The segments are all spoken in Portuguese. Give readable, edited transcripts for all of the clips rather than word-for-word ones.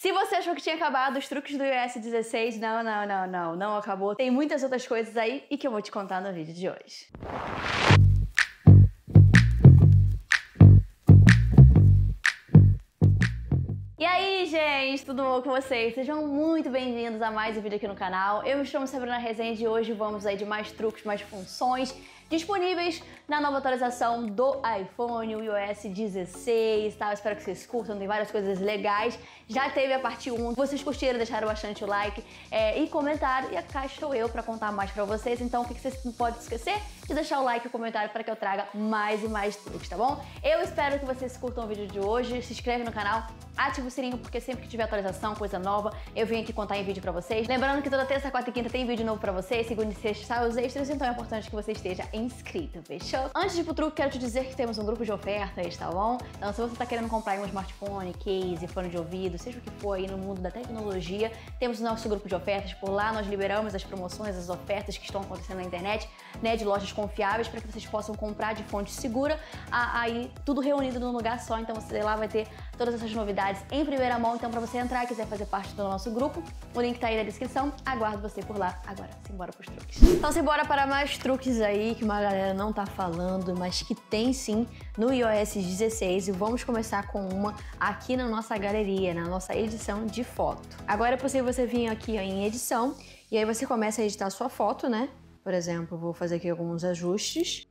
Se você achou que tinha acabado os truques do iOS 16, não acabou. Tem muitas outras coisas aí e que eu vou te contar no vídeo de hoje. E aí, gente, tudo bom com vocês? Sejam muito bem-vindos a mais um vídeo aqui no canal. Eu me chamo Sabrina Rezende e hoje vamos aí de mais truques, mais funções disponíveis na nova atualização do iPhone, o iOS 16, tá? Eu espero que vocês curtam, tem várias coisas legais. Já teve a parte 1, vocês curtiram, deixaram bastante o like e comentário, e cá estou eu para contar mais para vocês. Então, o que vocês não podem esquecer? De deixar o like e o comentário para que eu traga mais e mais truques, tá bom? Eu espero que vocês curtam o vídeo de hoje, se inscreve no canal, ativa o sininho, porque sempre que tiver atualização, coisa nova, eu venho aqui contar em vídeo pra vocês. Lembrando que toda terça, quarta e quinta tem vídeo novo pra vocês, segunda e sexta sai os extras, então é importante que você esteja inscrito, fechou? Antes de ir pro truque, quero te dizer que temos um grupo de ofertas, tá bom? Então, se você tá querendo comprar um smartphone, case, fone de ouvido, seja o que for aí no mundo da tecnologia, temos o nosso grupo de ofertas. Por lá nós liberamos as promoções, as ofertas que estão acontecendo na internet, né, de lojas confiáveis, para que vocês possam comprar de fonte segura, aí tudo reunido num lugar só. Então você lá vai ter todas essas novidades em primeira mão. Então, para você entrar e quiser fazer parte do nosso grupo, o link tá aí na descrição. Aguardo você por lá. Agora, simbora pros truques. Então, simbora para mais truques aí que uma galera não tá falando, mas que tem sim no iOS 16. E vamos começar com uma aqui na nossa galeria, na nossa edição de foto. Agora é possível você vir aqui em edição e aí você começa a editar a sua foto, né? Por exemplo, vou fazer aqui alguns ajustes.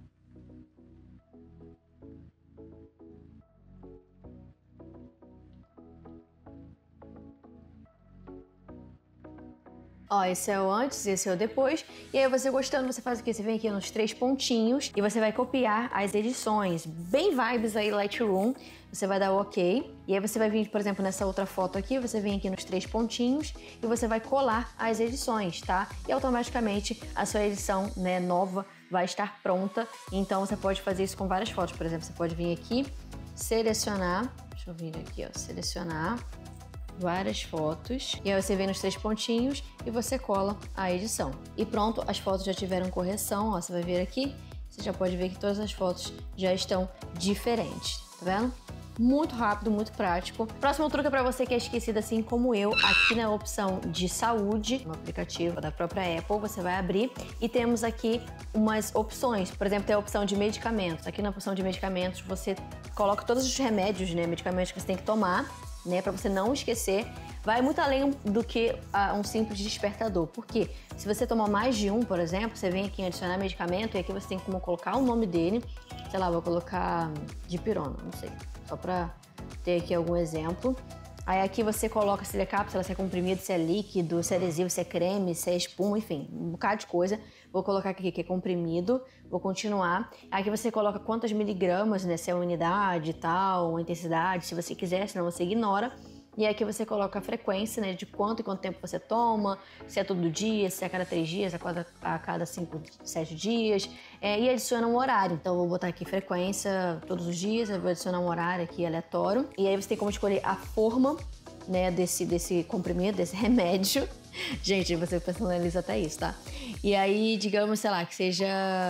Ó, esse é o antes, esse é o depois. E aí você gostando, você faz o quê? Você vem aqui nos 3 pontinhos e você vai copiar as edições. Bem vibes aí, Lightroom. Você vai dar o OK. E aí você vai vir, por exemplo, nessa outra foto aqui, você vem aqui nos 3 pontinhos e você vai colar as edições, tá? E automaticamente a sua edição, né, nova vai estar pronta. Então você pode fazer isso com várias fotos. Por exemplo, você pode vir aqui, selecionar. Deixa eu vir aqui, ó, selecionar várias fotos, e aí você vem nos 3 pontinhos e você cola a edição. E pronto, as fotos já tiveram correção, ó, você vai ver aqui, você já pode ver que todas as fotos já estão diferentes, tá vendo? Muito rápido, muito prático. Próximo truque é para você que é esquecido assim como eu, aqui na opção de saúde, no aplicativo da própria Apple, você vai abrir e temos aqui umas opções. Por exemplo, tem a opção de medicamentos. Aqui na opção de medicamentos você coloca todos os remédios, né, medicamentos que você tem que tomar, né, para você não esquecer. Vai muito além do que um simples despertador. Por quê? Se você tomar mais de um, por exemplo, você vem aqui em adicionar medicamento e aqui você tem como colocar o nome dele. Sei lá, vou colocar dipirona, não sei, só para ter aqui algum exemplo. Aí aqui você coloca se é cápsula, se é comprimido, se é líquido, se é adesivo, se é creme, se é espuma, enfim, um bocado de coisa. Vou colocar aqui que é comprimido, vou continuar. Aqui você coloca quantas miligramas, né, se é unidade e tal, uma intensidade, se você quiser, senão você ignora. E aqui você coloca a frequência, né, de quanto e quanto tempo você toma, se é todo dia, se é a cada 3 dias, a cada 5, 7 dias. E adiciona um horário. Então eu vou botar aqui frequência todos os dias, eu vou adicionar um horário aqui aleatório. E aí você tem como escolher a forma, né, desse comprimido, desse remédio. Gente, você personaliza até isso, tá? E aí, digamos, sei lá, que seja...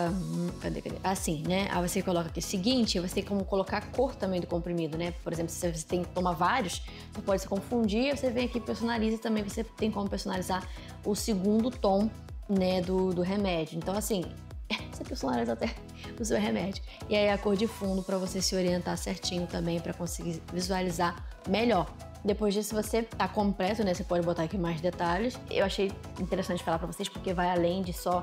Cadê? Assim, né? Aí você coloca aqui seguinte, você tem como colocar a cor também do comprimido, né? Por exemplo, se você tem que tomar vários, você pode se confundir, você vem aqui e personaliza também, você tem como personalizar o segundo tom, né, do remédio. Então, assim, você personaliza até o seu remédio. E aí a cor de fundo para você se orientar certinho também, para conseguir visualizar melhor. Depois disso, você tá completo, né? Você pode botar aqui mais detalhes. Eu achei interessante falar pra vocês porque vai além de só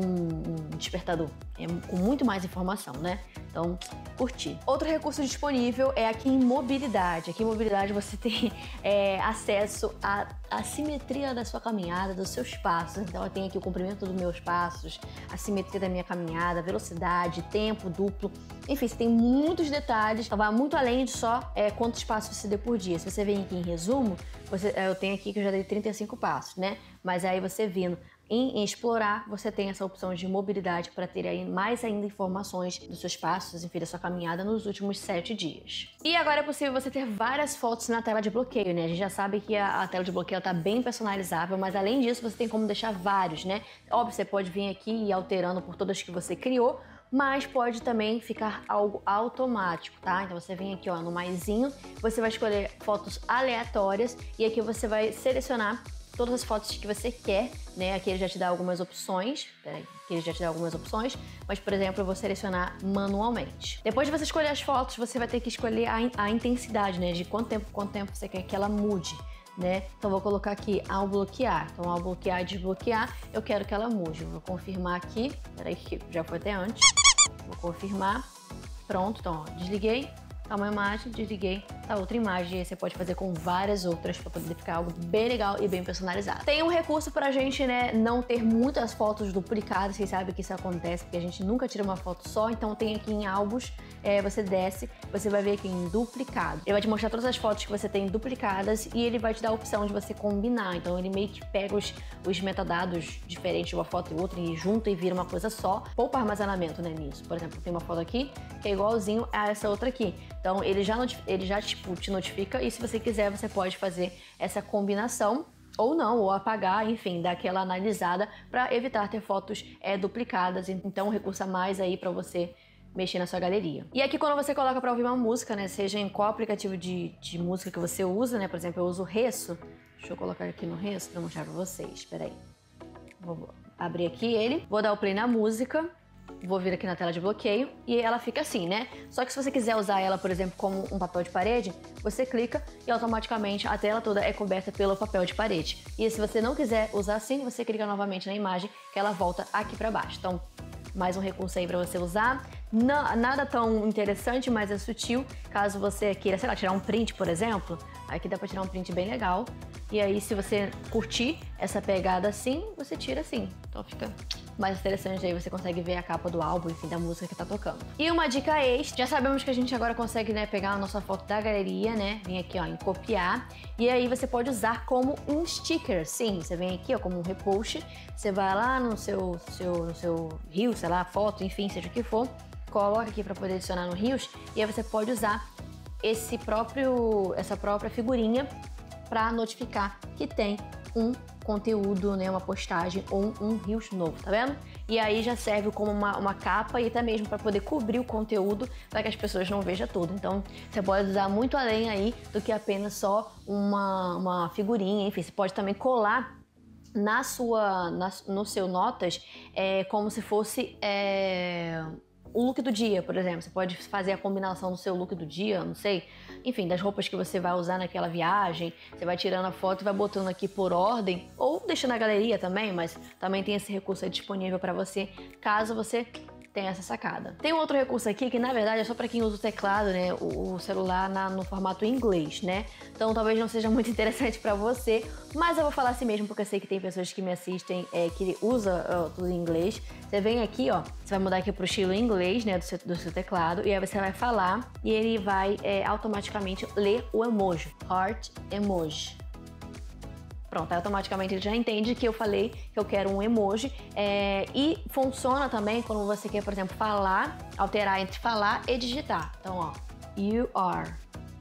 um despertador. É com muito mais informação, né? Então, curti. Outro recurso disponível é aqui em mobilidade. Aqui em mobilidade você tem acesso à simetria da sua caminhada, dos seus passos. Então, eu tenho aqui o comprimento dos meus passos, a simetria da minha caminhada, velocidade, tempo duplo. Enfim, você tem muitos detalhes. Então, vai muito além de só quantos passos você deu por dia. Se você vem aqui em resumo, eu tenho aqui que eu já dei 35 passos, né? Mas aí você vindo em explorar, você tem essa opção de mobilidade para ter aí mais ainda informações dos seus passos, enfim, da sua caminhada nos últimos 7 dias. E agora é possível você ter várias fotos na tela de bloqueio, né? A gente já sabe que a tela de bloqueio está bem personalizável, mas além disso você tem como deixar vários, né? Óbvio, você pode vir aqui e ir alterando por todas que você criou, mas pode também ficar algo automático, tá? Então você vem aqui, ó, no maisinho, você vai escolher fotos aleatórias e aqui você vai selecionar todas as fotos que você quer, né? Aqui ele já te dá algumas opções, mas, por exemplo, eu vou selecionar manualmente. Depois de você escolher as fotos, você vai ter que escolher a intensidade, né? De quanto tempo você quer que ela mude, né? Então, vou colocar aqui ao bloquear. Então, ao bloquear e desbloquear, eu quero que ela mude. Vou confirmar aqui, peraí que já foi até antes. Vou confirmar, pronto, então, ó, desliguei. Tá uma imagem, desliguei, tá outra imagem. E aí você pode fazer com várias outras para poder ficar algo bem legal e bem personalizado. Tem um recurso pra gente, né, não ter muitas fotos duplicadas. Vocês sabem que isso acontece porque a gente nunca tira uma foto só. Então tem aqui em álbuns, você desce, você vai ver aqui em duplicado. Ele vai te mostrar todas as fotos que você tem duplicadas e ele vai te dar a opção de você combinar. Então ele meio que pega os metadados diferentes de uma foto e outra e junta e vira uma coisa só. Poupa armazenamento, né, nisso. Por exemplo, tem uma foto aqui que é igualzinho a essa outra aqui. Então, ele já tipo, te notifica e se você quiser, você pode fazer essa combinação ou não, ou apagar, enfim, dar aquela analisada para evitar ter fotos duplicadas. Então, um recurso a mais aí para você mexer na sua galeria. E aqui quando você coloca para ouvir uma música, né, seja em qual aplicativo de música que você usa, né, por exemplo, eu uso o Resso. Deixa eu colocar aqui no Resso para mostrar para vocês, espera aí. Vou abrir aqui ele, vou dar o play na música. Vou vir aqui na tela de bloqueio e ela fica assim, né? Só que se você quiser usar ela, por exemplo, como um papel de parede, você clica e automaticamente a tela toda é coberta pelo papel de parede. E se você não quiser usar assim, você clica novamente na imagem que ela volta aqui para baixo. Então, mais um recurso aí para você usar. Nada tão interessante, mas é sutil. Caso você queira, sei lá, tirar um print, por exemplo, aqui dá para tirar um print bem legal. E aí, se você curtir essa pegada assim, você tira assim. Então fica mais interessante, aí você consegue ver a capa do álbum, enfim, da música que tá tocando. E uma dica extra, já sabemos que a gente agora consegue, né, pegar a nossa foto da galeria, né, vem aqui, ó, em copiar, e aí você pode usar como um sticker, sim, você vem aqui, ó, como um repost, você vai lá no seu Reels, sei lá, foto, enfim, seja o que for, coloca aqui para poder adicionar no Reels, e aí você pode usar essa própria figurinha para notificar que tem um conteúdo, né, uma postagem ou um Reels novo, tá vendo? E aí já serve como uma capa e até mesmo para poder cobrir o conteúdo para que as pessoas não vejam tudo. Então você pode usar muito além aí do que apenas só uma figurinha, enfim, você pode também colar no seu Notas como se fosse o look do dia, por exemplo. Você pode fazer a combinação do seu look do dia, não sei, enfim, das roupas que você vai usar naquela viagem. Você vai tirando a foto e vai botando aqui por ordem, ou deixa na galeria também, mas também tem esse recurso aí disponível para você, caso você tenha essa sacada. Tem um outro recurso aqui que, na verdade, é só para quem usa o teclado, né, o celular no formato em inglês, né? Então, talvez não seja muito interessante para você, mas eu vou falar assim mesmo, porque eu sei que tem pessoas que me assistem que usa tudo em inglês. Você vem aqui, ó, você vai mudar aqui pro estilo em inglês, né, do seu teclado, e aí você vai falar e ele vai automaticamente ler o emoji, heart emoji. Pronto, aí automaticamente ele já entende que eu falei que eu quero um emoji. E funciona também quando você quer, por exemplo, falar, alterar entre falar e digitar. Então, ó, you are.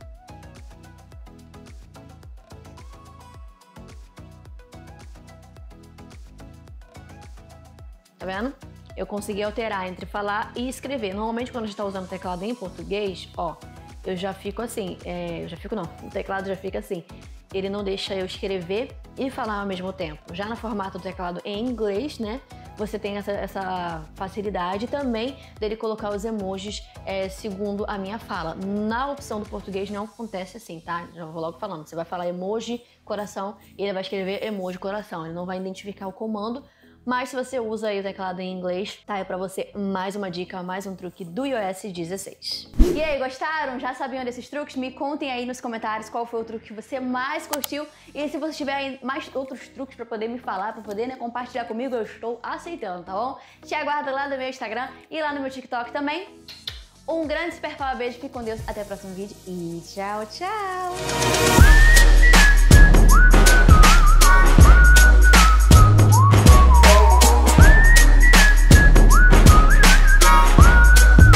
Tá vendo? Eu consegui alterar entre falar e escrever. Normalmente quando a gente tá usando o teclado em português, ó, eu já fico assim, o teclado já fica assim. Ele não deixa eu escrever e falar ao mesmo tempo. Já no formato do teclado em inglês, né, você tem essa facilidade também dele colocar os emojis segundo a minha fala. Na opção do português não acontece assim, tá? Já vou logo falando. Você vai falar emoji, coração, e ele vai escrever emoji, coração. Ele não vai identificar o comando. Mas se você usa aí o teclado em inglês, tá aí pra você mais uma dica, mais um truque do iOS 16. E aí, gostaram? Já sabiam desses truques? Me contem aí nos comentários qual foi o truque que você mais curtiu. E se você tiver aí mais outros truques pra poder me falar, pra poder, né, compartilhar comigo, eu estou aceitando, tá bom? Te aguardo lá no meu Instagram e lá no meu TikTok também. Um grande super beijo, fique com Deus, até o próximo vídeo e tchau, tchau!